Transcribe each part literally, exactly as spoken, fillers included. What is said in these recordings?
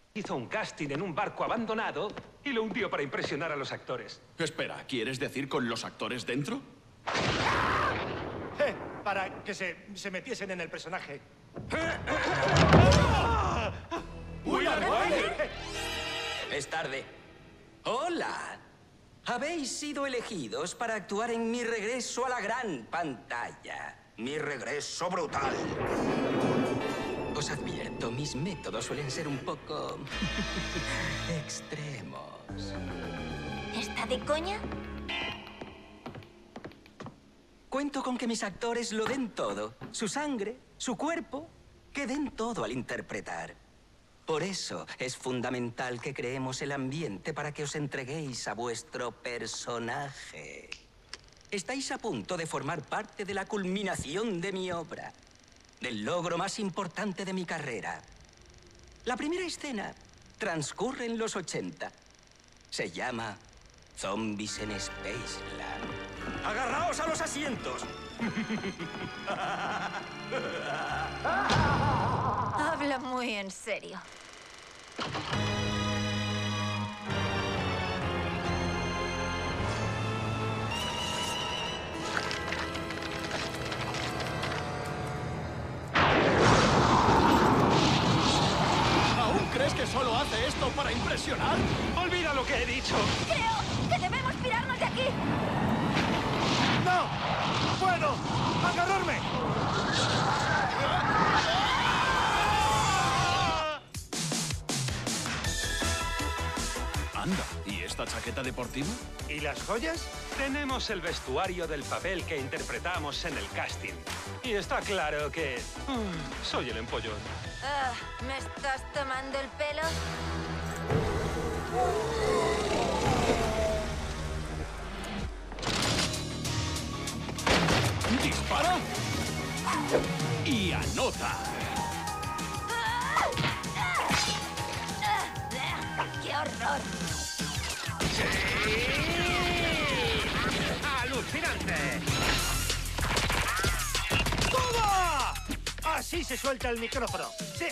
Hizo un casting en un barco abandonado y lo hundió para impresionar a los actores. Espera, ¿quieres decir con los actores dentro? Eh, para que se, se metiesen en el personaje. ¡Uy, Es tarde. ¡Hola! Habéis sido elegidos para actuar en mi regreso a la gran pantalla. Mi regreso brutal. Os advierto, mis métodos suelen ser un poco extremos. ¿Está de coña? Cuento con que mis actores lo den todo. Su sangre, su cuerpo, que den todo al interpretar. Por eso es fundamental que creemos el ambiente para que os entreguéis a vuestro personaje. Estáis a punto de formar parte de la culminación de mi obra, del logro más importante de mi carrera. La primera escena transcurre en los ochenta. Se llama Zombies en Spaceland. ¡Agarraos a los asientos! Habla muy en serio. ¿Aún crees que solo hace esto para impresionar? ¡Olvida lo que he dicho! Creo que debemos pirarnos de aquí. ¡No! ¡Puedo! ¡Agarrarme! Anda, ¿y esta chaqueta deportiva? ¿Y las joyas? Tenemos el vestuario del papel que interpretamos en el casting. Y está claro que... uh, soy el empollón. Ah, ¿me estás tomando el pelo? ¡Dispara! ¡Y anota! ¡Qué horror! ¡Alucinante! ¡Toma! Así se suelta el micrófono. ¡Sí!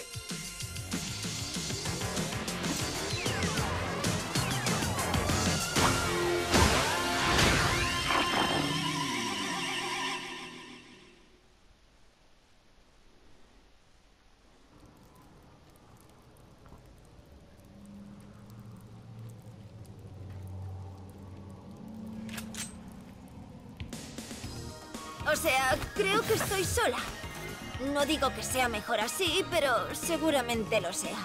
O sea, creo que estoy sola. No digo que sea mejor así, pero seguramente lo sea.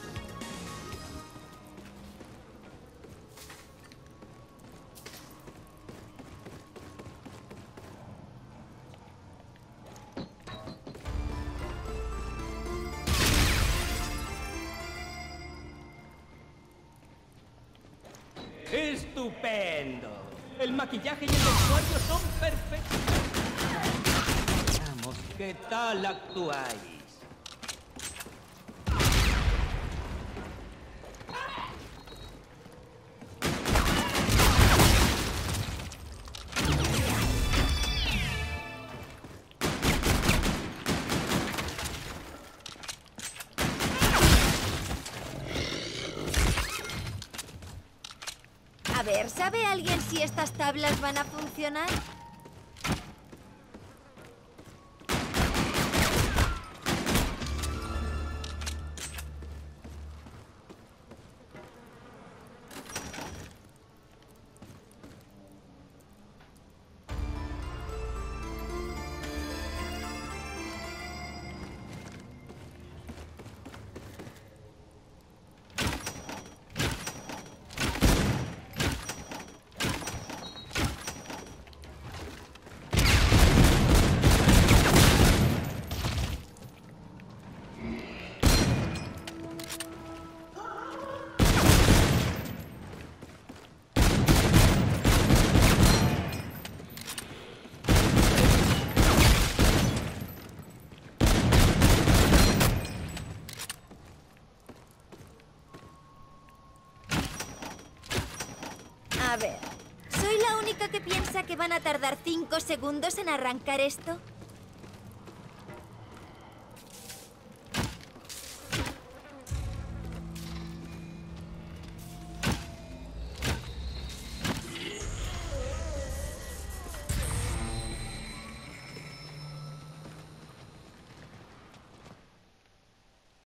¡Estupendo! El maquillaje y el vestuario son perfectos. Veamos, ¿qué tal actuáis? A ver, ¿sabe alguien si estas tablas van a funcionar? A ver, ¿soy la única que piensa que van a tardar cinco segundos en arrancar esto?